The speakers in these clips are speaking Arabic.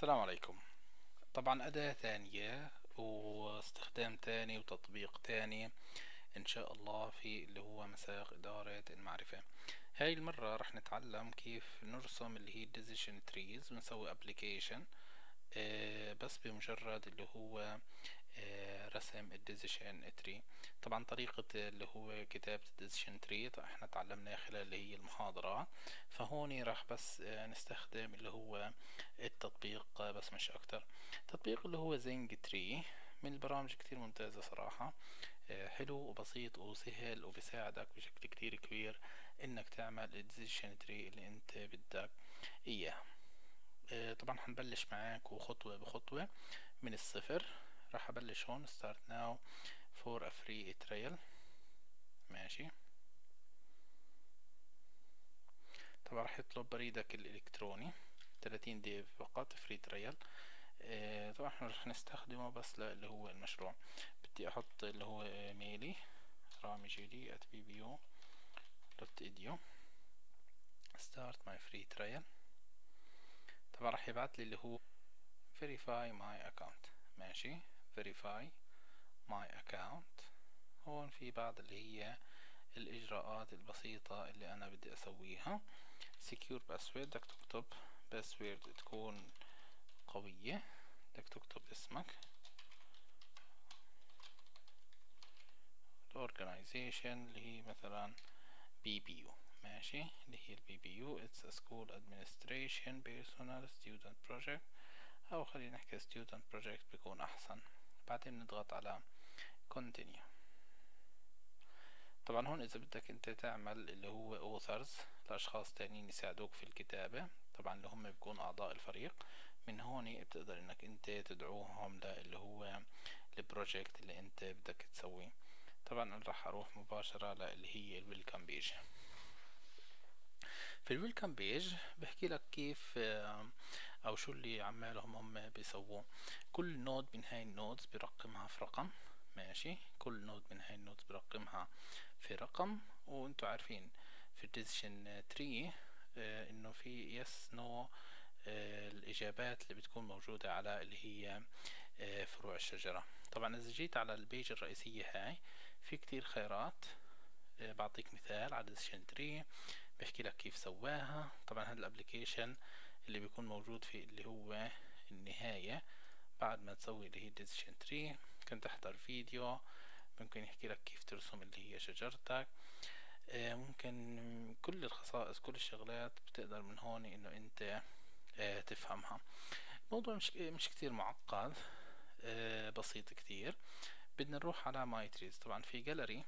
السلام عليكم. طبعا أداة ثانية واستخدام تاني وتطبيق تاني إن شاء الله في اللي هو مساق إدارة المعرفة. هاي المرة رح نتعلم كيف نرسم اللي هي decision trees ونسوي application. بس بمجرد اللي هو رسم الديزيشن تري. طبعا طريقة اللي هو كتابة الديزيشن تري احنا تعلمناها خلال اللي هي المحاضرة. فهوني راح بس نستخدم اللي هو التطبيق، بس مش اكتر. تطبيق اللي هو زينج تري من البرامج كتير ممتازة صراحة. حلو وبسيط وسهل وبساعدك بشكل كتير كبير انك تعمل الديزيشن تري اللي انت بدك اياه. طبعا هنبلش معاك وخطوة بخطوة من الصفر. راح ابلش هون start now for a free trial. ماشي. طبعا راح يطلب بريدك الالكتروني 30 دقيقة فقط فري تريال. طبعا احنا راح نستخدمه بس اللي هو المشروع. بدي احط اللي هو ميلي رامي جيلي @bbu.edu start my free trial. طبعا راح يبعت لي اللي هو verify my account. ماشي. verify my account. هون في بعض اللي هي الإجراءات البسيطة اللي أنا بدي أسويها. secure password بدك تكتب password تكون قوية. بدك تكتب اسمك organization اللي هي مثلا BBU. ماشي. اللي هي BBU it's a school administration personal student project، أو خلينا نحكي student project بيكون أحسن. بعدين نضغط على continue. طبعا هون اذا بدك انت تعمل اللي هو authors لاشخاص تانيين يساعدوك في الكتابة، طبعا اللي هم بيكون اعضاء الفريق. من هون بتقدر انك انت تدعوهم للي هو البروجكت اللي انت بدك تسويه. طبعا انا راح اروح مباشرة للي هي الويلكم بيج. في الويلكم بيج بحكي لك كيف او شو اللي عمالهم هم بيسووه. كل نود من هاي النودز برقمها في رقم. ماشي. كل نود من هاي النودز برقمها في رقم. وانتوا عارفين في الديسيشن تري انه في يس نو الاجابات اللي بتكون موجودة على اللي هي فروع الشجرة. طبعا اذا جيت على البيج الرئيسية هاي في كتير خيارات. بعطيك مثال على ديسيشن تري بحكي لك كيف سواها. طبعا هذا الابليكيشن اللي بيكون موجود في اللي هو النهاية بعد ما تسوي اللي هي ديسيشن تري كنت تحضر فيديو ممكن يحكي لك كيف ترسم اللي هي شجرتك. ممكن كل الخصائص كل الشغلات بتقدر من هون انه انت تفهمها. الموضوع مش كتير معقد. بسيط كتير. بدنا نروح على ماي تريز. طبعا في جاليري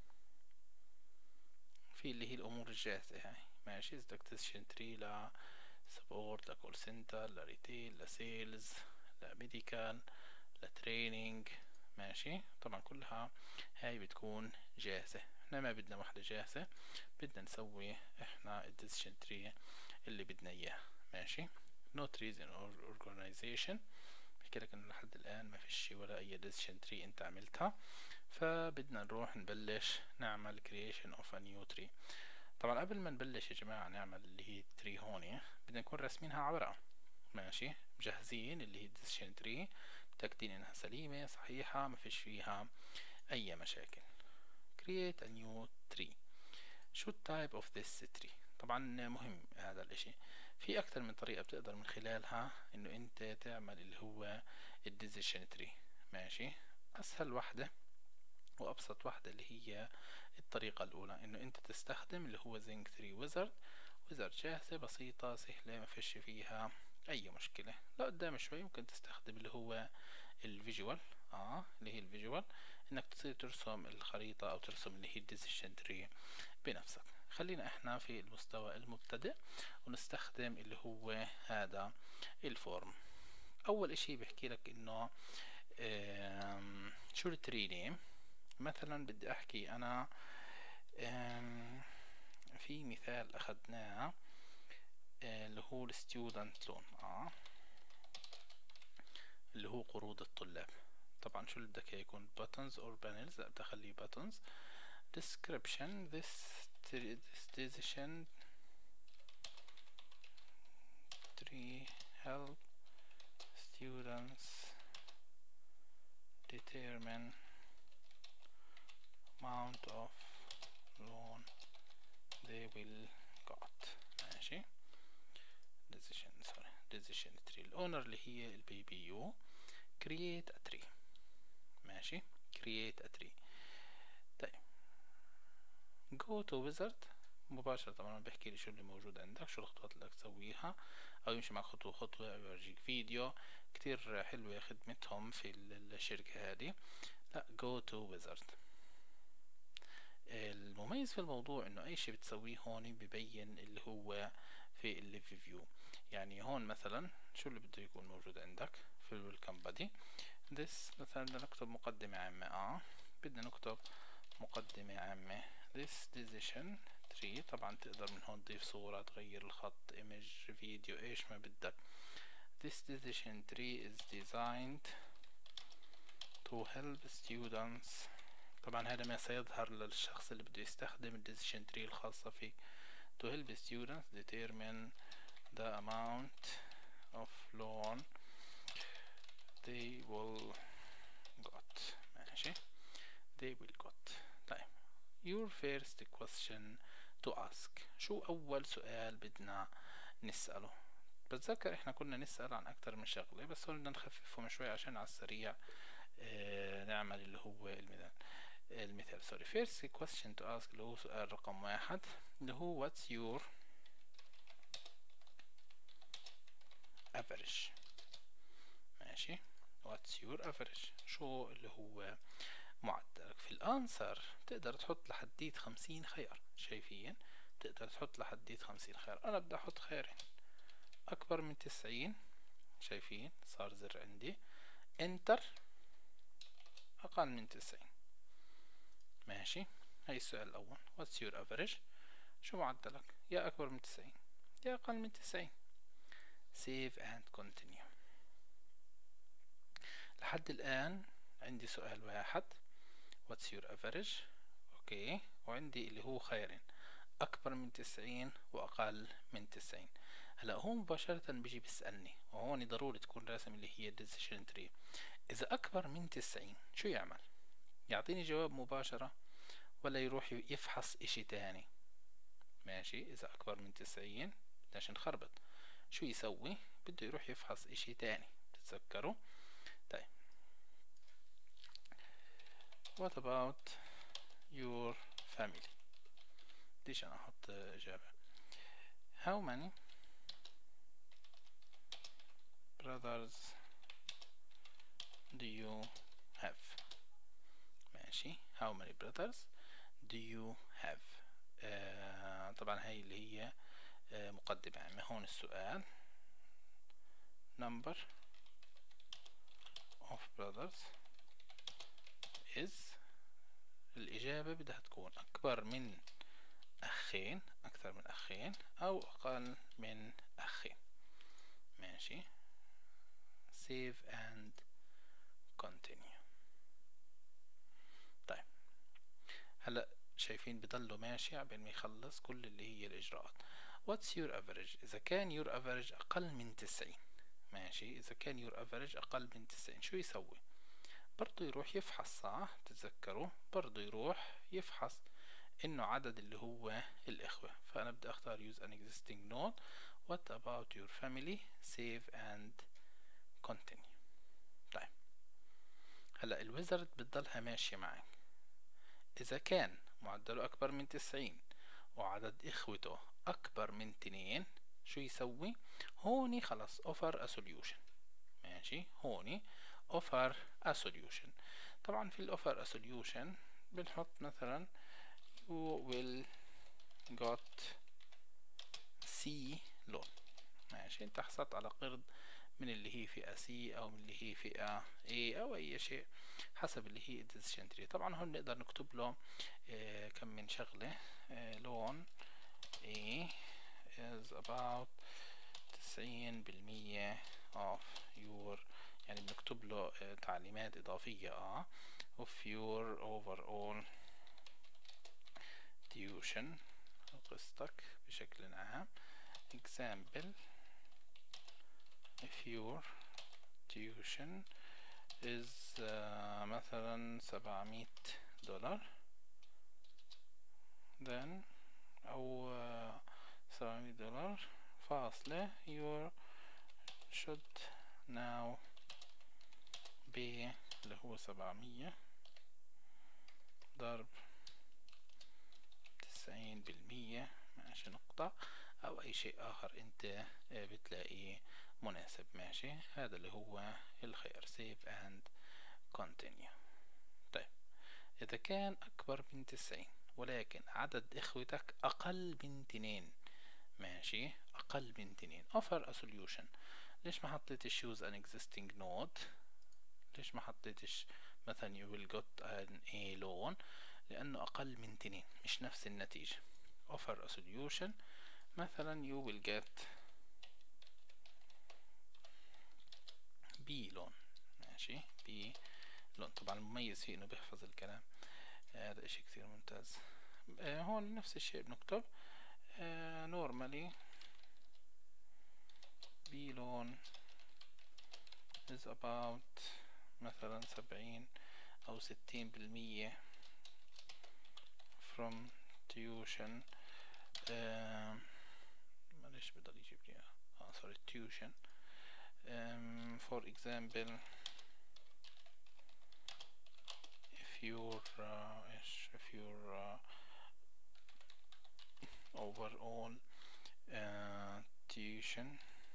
في اللي هي الامور الجاهزة هاي. ماشي. بدك ديسيشن تري ل سبورت لكول سنتر لريتيل لسيلز لميديكال لتريننج. ماشي. طبعا كلها هاي بتكون جاهزة. احنا ما بدنا واحدة جاهزة، بدنا نسوي احنا الديسيشن تري اللي بدنا اياه. ماشي. no trees in organization بحكي لك انه لحد الان ما فيش ولا اي decision tree انت عملتها. فبدنا نروح نبلش نعمل creation of a new tree. طبعا قبل ما نبلش يا جماعة نعمل اللي هي التري هون بدنا نكون راسمينها على ورقة. ماشي. مجهزين اللي هي decision tree متأكدين انها سليمة صحيحة ما فيش فيها اي مشاكل. create a new tree. شو type of this tree؟ طبعا مهم هذا الاشي. في اكثر من طريقة بتقدر من خلالها انه انت تعمل اللي هو الديسيشن تري. ماشي. اسهل واحدة وابسط واحدة اللي هي الطريقة الاولى انه انت تستخدم اللي هو زنك تري ويزرد. ويزرد جاهزة بسيطة سهلة ما فيش فيها اي مشكلة. لقدام شوي ممكن تستخدم اللي هو الفيجوال. اللي هي الفيجوال انك تصير ترسم الخريطة او ترسم اللي هي الديسيشن تري بنفسك. خلينا احنا في المستوى المبتدئ ونستخدم اللي هو هذا الفورم. اول اشي بحكي لك انه شو التري نيم. مثلا بدي احكي انا في مثال اخذناه اللي هو الستودنت لون اللي هو قروض الطلاب. طبعا شو اللي بدك يكون buttons or panels. لا بدي اخليه buttons. description this decision tree help students determine amount of loan they will got. ماشي. decision tree الأونر اللي هي البي بي يو. create a tree. ماشي. create a tree. طيب go to wizard مباشرة. طبعا بحكي لي شو اللي موجود عندك، شو الخطوات اللي بدك تسويها، أو يمشي معك خطوة خطوة، أو يورجيك فيديو. كتير حلوة خدمتهم في الشركة هذه. لا go to wizard. المميز في الموضوع انه اي شيء بتسويه هون ببين اللي هو في الليف فيو. يعني هون مثلا شو اللي بده يكون موجود عندك في الويلكم بادي. this مثلا بدنا نكتب مقدمة عامة. بدنا نكتب مقدمة عامة. this decision tree. طبعا تقدر من هون تضيف صورة، تغير الخط، image، فيديو، ايش ما بدك. this decision tree is designed to help students. طبعا هذا ما سيظهر للشخص اللي بده يستخدم الديسيشن تري الخاصة فيه. to help students determine the amount of loan they will got. ماشي. they will got. طيب your first question to ask. شو أول سؤال بدنا نسأله؟ بتذكر احنا كنا نسأل عن أكتر من شغلة، بس هون بدنا نخففهم شوي عشان على السريع نعمل اللي هو المثال. sorry. first question to ask اللي هو سؤال رقم 1 اللي هو what's your average. ماشي. what's your average. شو اللي هو معدلك. في الانسر تقدر تحط لحديت 50 خيار. شايفين؟ تقدر تحط لحديت 50 خيار. انا بدي احط خيارين، اكبر من 90. شايفين؟ صار زر عندي انتر، اقل من 90. ماشي. هاي السؤال الأول what's your average. شو معدلك، يا أكبر من 90 يا أقل من 90. save and continue. لحد الآن عندي سؤال واحد what's your average. أوكي. وعندي اللي هو خيارين، أكبر من 90 وأقل من 90. هلا هو مباشرة بيجي بيسألني، وهون ضروري تكون راسم اللي هي decision tree. إذا أكبر من 90 شو يعمل؟ يعطيني جواب مباشرة ولا يروح يفحص اشي تاني؟ ماشي. اذا اكبر من 90 بدناش نخربط، شو يسوي؟ بده يروح يفحص اشي تاني. تتذكروا؟ طيب what about your family. ليش انا احط اجابة how many brothers do you have. ماشي. how many brothers do you have. طبعا هاي اللي هي مقدمة عامة. هون السؤال number of brothers is. الإجابة بدها تكون أكبر من أخين، أكثر من أخين، أو أقل من أخين. ماشي. save and continue. طيب هلأ شايفين بضله ماشي عبين ما يخلص كل اللي هي الإجراءات. what's your average. إذا كان your average أقل من 90. ماشي. إذا كان your average أقل من 90 شو يسوي؟ برضو يروح يفحص. صح؟ تتذكروا؟ برضو يروح يفحص إنه عدد اللي هو الإخوة. فأنا بدي أختار use an existing node. what about your family. save and continue. طيب هلا الويزرد بتضلها ماشية معي. إذا كان معدله أكبر من 90 وعدد إخوته أكبر من 2 شو يسوي؟ هوني خلص offer a solution. ماشي. هوني offer a solution. طبعا في الoffer a solution بنحط مثلا you will got C loan. ماشي. انت حصلت على قرض من اللي هي فئة C او من اللي هي فئة A او اي شيء حسب اللي هي decision tree. طبعا هون نقدر نكتب له كم من شغلة. loan A is about 90% of your، يعني بنكتب له تعليمات إضافية of your overall tuition قسطك بشكل عام. example if your tuition is مثلا $700 then أو $700 فاصلة you should now pay اللي هو 700 ضرب 90% ماشي نقطة أو أي شيء آخر أنت بتلاقيه مناسب. ماشي هذا اللي هو الخيار save and continue. طيب إذا كان أكبر من 90 ولكن عدد إخوتك أقل من 2 ماشي أقل من 2 offer a solution. ليش ما حطيتش choose an existing node؟ ليش ما حطيتش مثلا you will get an A loan؟ لأنه أقل من 2 مش نفس النتيجة. offer a solution مثلا you will get B loan ماشي B loan. طبعا المميز فيه إنه بيحفظ الكلام، هذا إشي كتير ممتاز. هون نفس الشيء بنكتب normally B loan is about مثلا 70 أو 60% from tuition. معلش بضل يجيب لي sorry tuition. For example if your overall tuition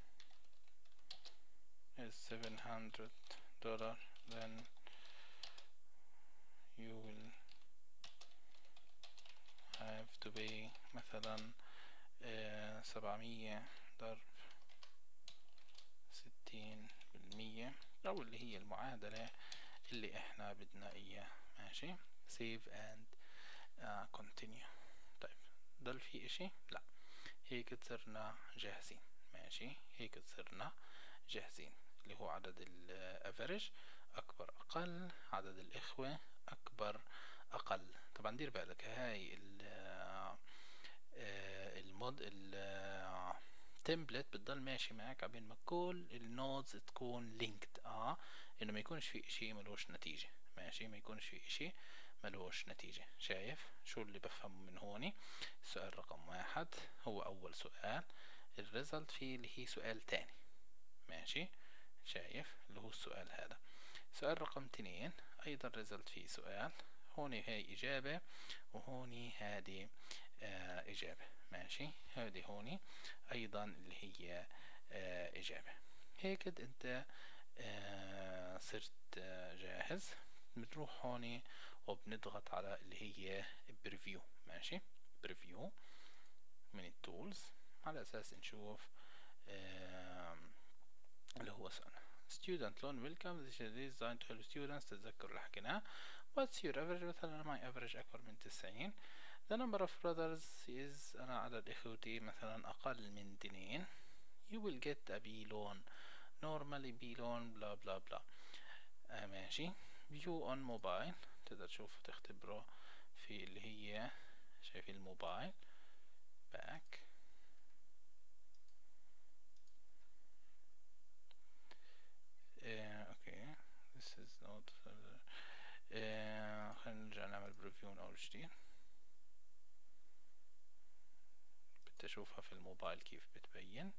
is $700 then you will have to pay مثلا 700 ضرب 60% أو اللي هي المعادلة اللي احنا بدنا اياه. ماشي save and continue. طيب ضل في اشي؟ لا، هيك صرنا جاهزين. ماشي هيك صرنا جاهزين اللي هو عدد الافريج اكبر اقل، عدد الاخوة اكبر اقل. طبعا دير بالك هاي المود التمبلت بتضل ماشي معك عبين ما كل النودز تكون لينكد انه ما يكونش في اشي ملوش نتيجة. ماشي ما يكونش في اشي ملوش نتيجة. شايف شو اللي بفهمه من هوني؟ السؤال رقم 1 هو اول سؤال، الريزلت فيه اللي هي سؤال تاني. ماشي شايف اللي هو السؤال هذا. سؤال رقم 2 ايضا ريزلت فيه سؤال، هوني هاي اجابة وهوني هذه اجابة. ماشي هذه هوني ايضا اللي هي اجابة. هيك انت صرت جاهز. بنروح هوني وبنضغط على اللي هي بريفيو. ماشي بريفيو من التولز على اساس نشوف اللي هو سنة student loan welcome this is designed to help students. تتذكروا اللي حكيناه. what's your average؟ مثلا my average أكبر من 90. the number of brothers is أنا عدد إخوتي مثلا أقل من 2. you will get a B loan normally B loan blah blah blah. ماشي view on mobile تقدر تشوف تختبره في اللي هي شايف الموبايل back. اوكي this is not خلينا نرجع نعمل بريفيو من اول جديد. بدي اشوفها في الموبايل كيف بتبين.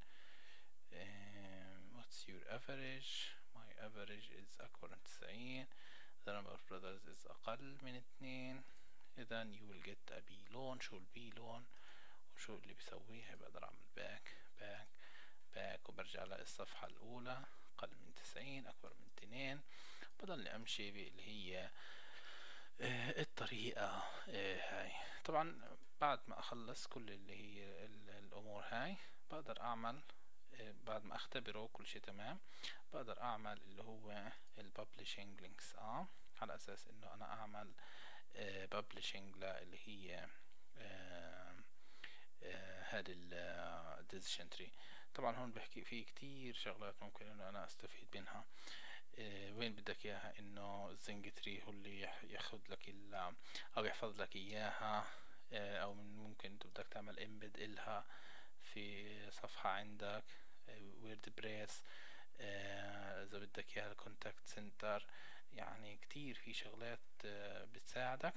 what's your average؟ my average is اكبر من 90. the number of brothers is اقل من 2. اذا you will get a B loan. شو البي لون وشو اللي بيسويها؟ بقدر اعمل باك وبرجع للصفحة الاولى. اقل من 90 اكبر من 2. بضلني امشي باللي هي الطريقة هاي. طبعا بعد ما اخلص كل اللي هي الامور هاي بقدر اعمل بعد ما اختبره كل شيء تمام بقدر اعمل اللي هو الببلشنج لينكس على اساس انه انا اعمل ببلشنج اللي هي هذا الديسيشن تري. طبعا هون بحكي في كتير شغلات ممكن انه انا استفيد منها. وين بدك اياها؟ انه الزنج تري هو اللي ياخذ لك او يحفظ لك اياها، او ممكن انت بدك تعمل امبيد الها في صفحة عندك وورد بريس. اذا بدك بدك اياها الكونتاكت سنتر. يعني كتير في شغلات بتساعدك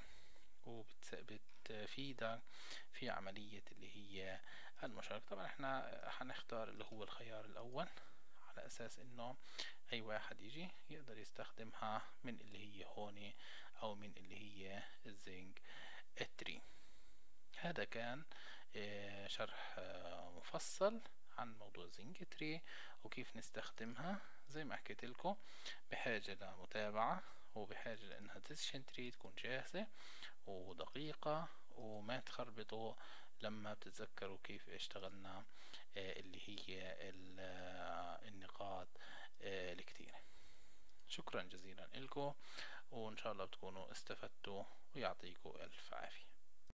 وبتفيدك في عملية اللي هي المشاركة. طبعا احنا هنختار اللي هو الخيار الأول على أساس إنه أي واحد يجي يقدر يستخدمها من اللي هي هون أو من اللي هي الزنج التري. هذا كان شرح مفصل عن موضوع زنج تري وكيف نستخدمها. زي ما حكيت لكم بحاجة لمتابعة وبحاجة لأنها ديسيشن تري تكون جاهزة ودقيقة وما تخربطوا لما بتتذكروا كيف اشتغلنا اللي هي النقاط الكتيرة. شكرا جزيلا لكم وإن شاء الله بتكونوا استفدتوا ويعطيكم ألف عافية.